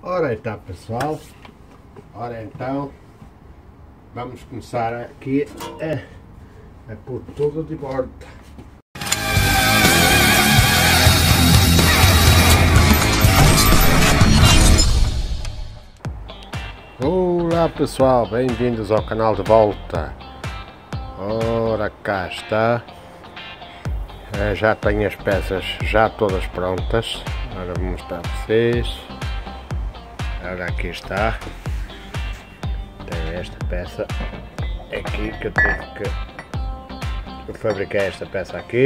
Ora então, pessoal, vamos começar aqui a pôr tudo de volta. Olá pessoal, bem-vindos ao canal de volta. Ora, cá está. Já tenho as peças já todas prontas. Agora vou mostrar para vocês. Ora, aqui está. Tem esta peça aqui que eu tive que... Eu fabriquei esta peça aqui.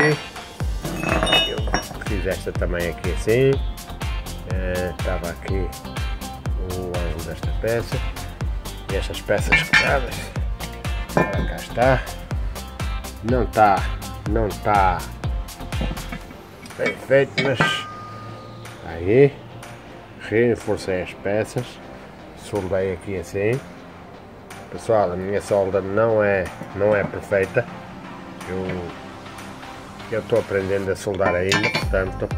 Eu fiz esta também aqui assim. Estava aqui o ângulo desta peça. E estas peças cortadas. Ora, cá está. Não está bem feito, mas aí reforcei as peças, soldei aqui assim. Pessoal, a minha solda não é perfeita, eu estou aprendendo a soldar ainda, portanto,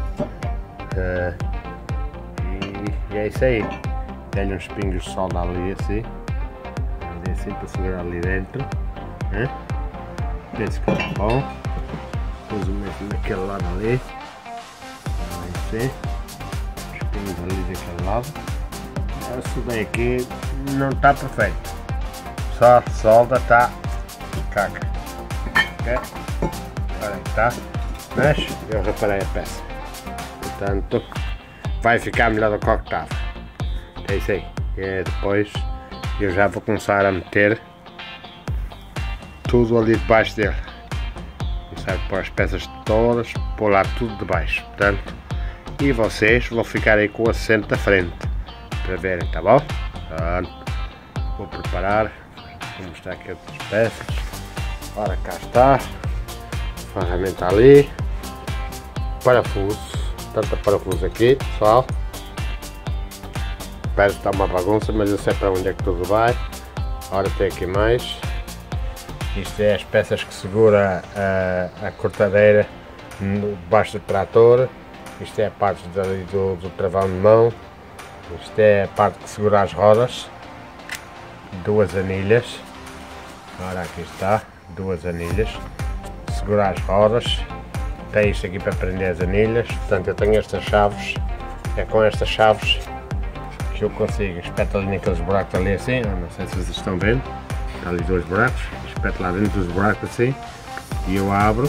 e é isso aí. Tenho uns pingos de solda ali assim para segurar ali dentro, penso que está bom. Pus o mesmo daquele lado ali, assim, os pingos ali daquele lado. Esse daí aqui não está perfeito, só a solda está caca, ok? Agora está, mas eu reparei a peça, portanto vai ficar melhor do que o que estava. É isso aí. Depois eu já vou começar a meter tudo ali debaixo dele. Começar a pôr as peças todas, pôr lá tudo debaixo, portanto, e vocês vão ficar aí com o assento da frente para verem, tá bom? Pronto. Vou preparar, vou mostrar aqui outras peças. Ora, cá está, ferramenta ali, parafuso, tanta parafuso aqui, pessoal. Parece que está uma bagunça, mas eu sei para onde é que tudo vai. Ora, tem aqui mais. Isto é as peças que segura a cortadeira debaixo do trator. Isto é a parte do travão de mão. Isto é a parte que segura as rodas. Duas anilhas. Ora, aqui está, duas anilhas. Segura as rodas. Tem isto aqui para prender as anilhas. Portanto, eu tenho estas chaves. É com estas chaves que eu consigo. Espeto ali naqueles buracos ali assim. Não sei se vocês estão vendo. Há ali dois buracos. Espeto lá dentro dos buracos assim. E eu abro.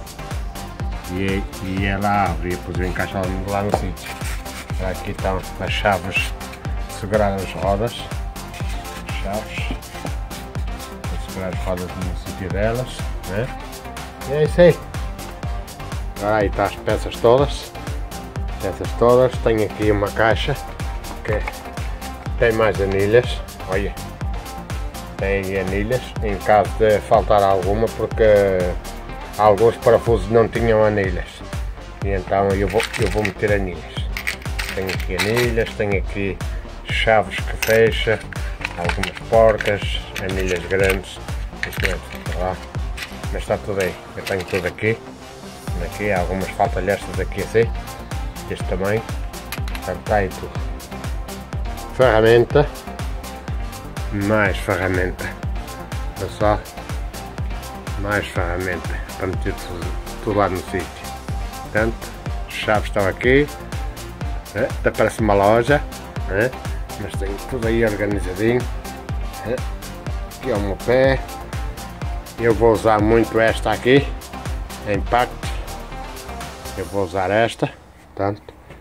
E ela abre. E depois eu encaixo lá no sítio. Aqui estão as chaves de segurar as rodas. As chaves. Para segurar as rodas no sítio delas. Né? E é isso aí. Agora aí está as peças todas. Tenho aqui uma caixa que tem mais anilhas. Olha. Tem anilhas, em caso de faltar alguma, porque alguns parafusos não tinham anilhas. E então eu vou meter anilhas. Tenho aqui anilhas, tenho aqui chaves que fecha, algumas porcas, anilhas grandes. Isto é, lá. Mas está tudo aí, eu tenho tudo aqui. Aqui algumas faltam-lhe estas aqui assim, deste tamanho. Portanto, está aí tudo. Ferramenta. Mais ferramenta, pessoal, mais ferramenta para meter tudo lá no sítio. Portanto, as chaves estão aqui, até parece uma loja, mas tenho tudo aí organizadinho. Aqui é o meu pé. Eu vou usar muito esta aqui, a impacto. Eu vou usar esta, portanto,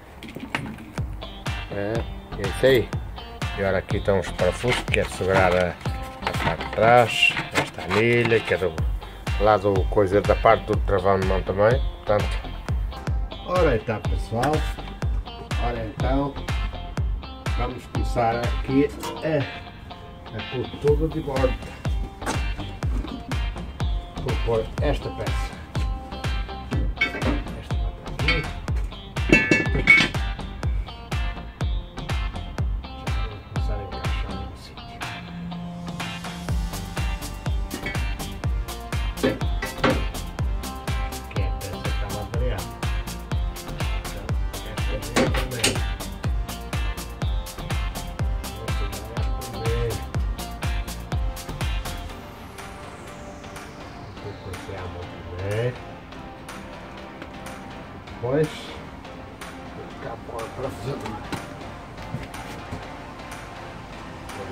é isso aí. E agora aqui estão os parafusos, que é segurar a parte de trás, esta anilha, que é do lado coisa da parte do travão de mão também, portanto. Ora então, pessoal, vamos começar aqui a pôr tudo de volta. Vou pôr esta peça.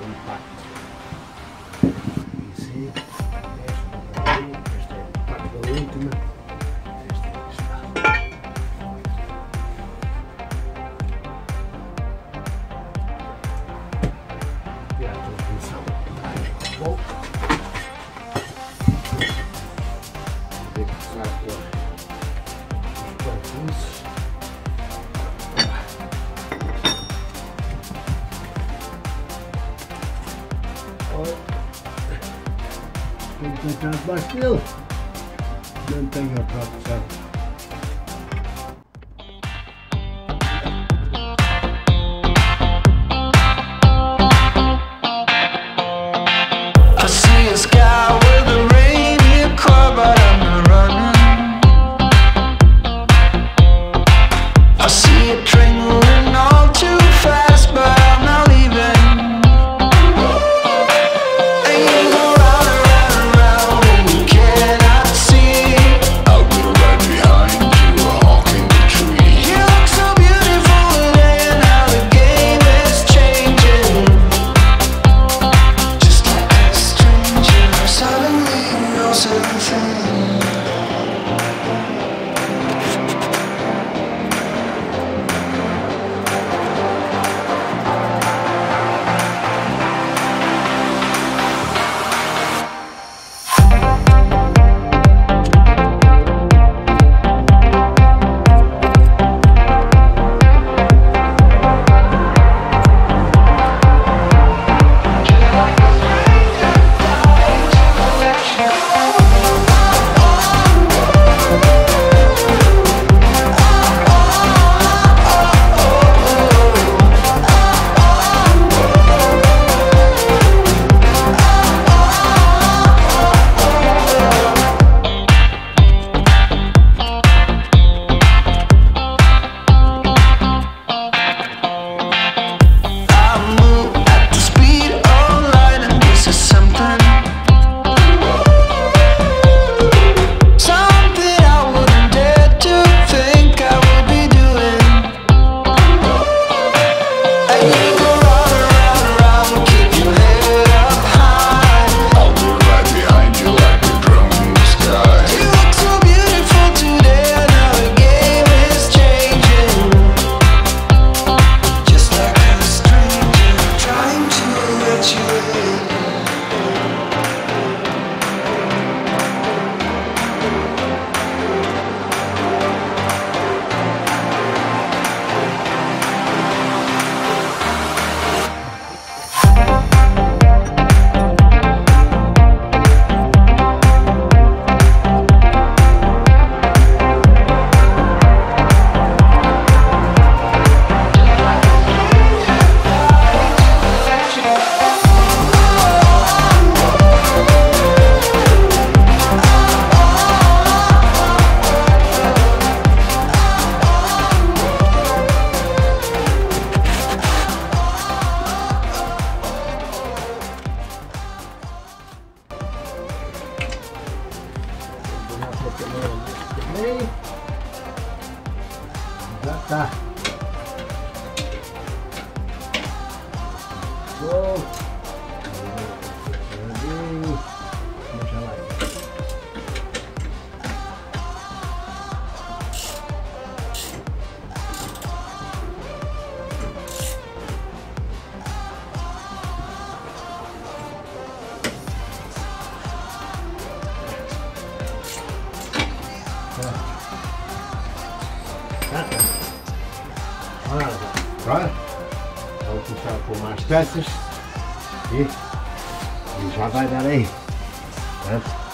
impacto. E sim, esta é a parte da última. Esta é está. Tirar toda a tensão. Bom. Vou começar a pôr os parafusos. Estou tentando debaixo dele. Não tenho a própria. Já tá. Show. Deixa lá. Agora vamos começar a pôr mais peças e já vai dar aí, certo?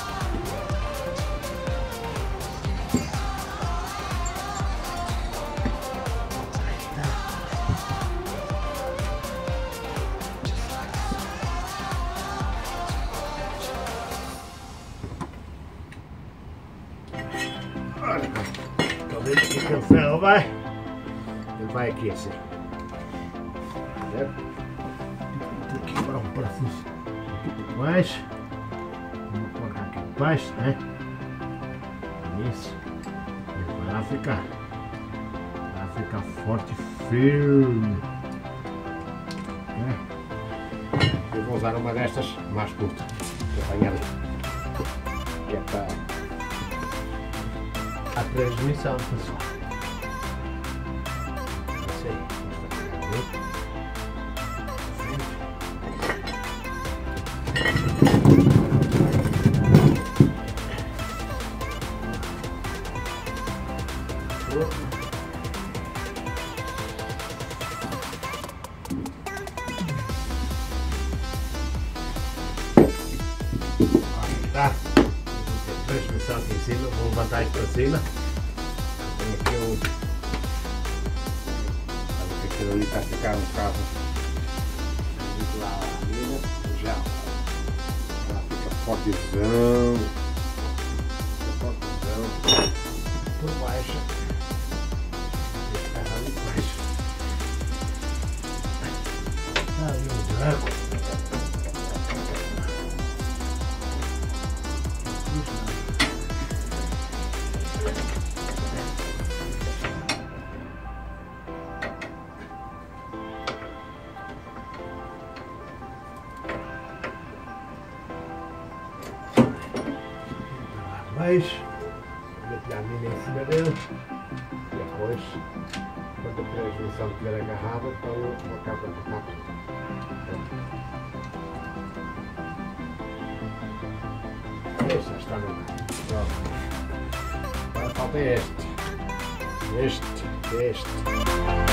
Olha, estou vendo que aquele ferro ele vai aqui assim. Vou aqui para um parafuso aqui por baixo. Vamos colocar aqui por baixo, né? Isso. E vai lá ficar. Vai ficar forte e firme. Né? usar uma destas mais curta, que apanha ali, que é para a transmissão, pessoal. Isso aí. Tá, transmissão aqui em cima, vou levantar isto para cima. Tem aqui aquilo ali está a ficar um bocado lá a mina, já ela fica fortezão, por baixo, fica ali por baixo, ali um buraco. Baixo, meter a mina em cima dele e depois, quando a transmissão estiver agarrada, então eu acabo de apertar tudo. Este já está no ar. Agora falta este.